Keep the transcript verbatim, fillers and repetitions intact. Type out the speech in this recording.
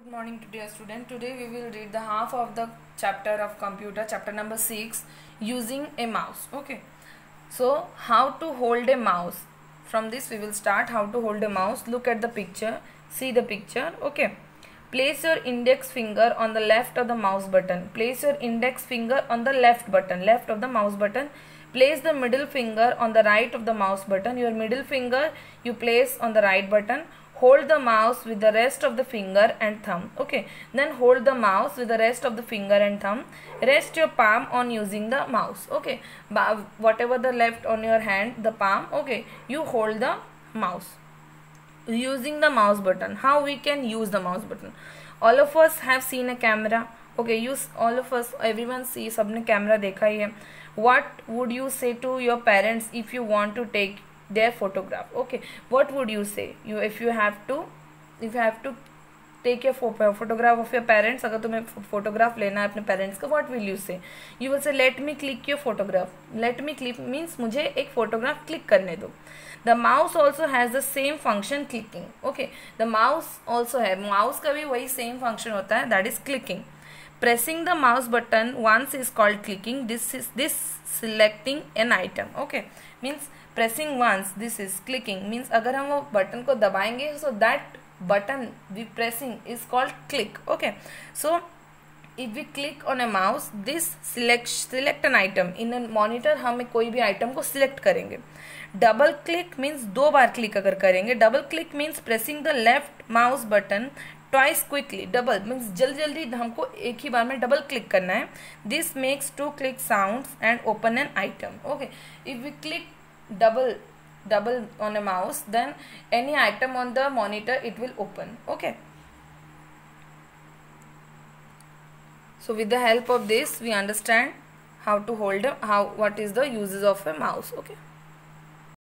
Good morning to dear student. Today we will read the half of the chapter of computer, chapter number six, using a mouse. Okay, so how to hold a mouse. From this we will start how to hold a mouse. Look at the picture, see the picture. Okay, place your index finger on the left of the mouse button. Place your index finger on the left button, left of the mouse button. Place the middle finger on the right of the mouse button. Your middle finger you place on the right button. Hold the mouse with the rest of the finger and thumb. Okay, then hold the mouse with the rest of the finger and thumb. Rest your palm on using the mouse. Okay, whatever the left on your hand, the palm. Okay, you hold the mouse using the mouse button. How we can use the mouse button? All of us have seen a camera. Okay, use all of us, everyone see, सबने camera देखा ही है. What would you say to your parents if you want to take their photograph? Okay, what would you say? You if you have to if you have to take a photograph of your parents, अगर तुम्हें photograph लेना है अपने parents का, what will you say? You will say let me click your photograph. Let me click means मुझे एक photograph click करने दो. The mouse also has the same function, clicking. Okay, the mouse also है, mouse का भी वही same function होता है, that is clicking. Pressing the mouse button once is called clicking. This is this selecting an item. Okay, means pressing once, this is clicking, means अगर हम वो button को दबाएंगे, so that button we pressing is called click. Okay, so if we click on a mouse, this select select an item. in a monitor हम कोई भी item को select करेंगे. Double click means दो बार click अगर करेंगे. Double click means pressing the left mouse button twice quickly. Double means जल्दी जल्दी हमको एक ही बार में double click करना है. This makes two click sounds and open an item. Okay, if we click double double on a mouse, then any item on the monitor it will open. Okay, so with the help of this we understand how to hold a, how what is the uses of a mouse. Okay.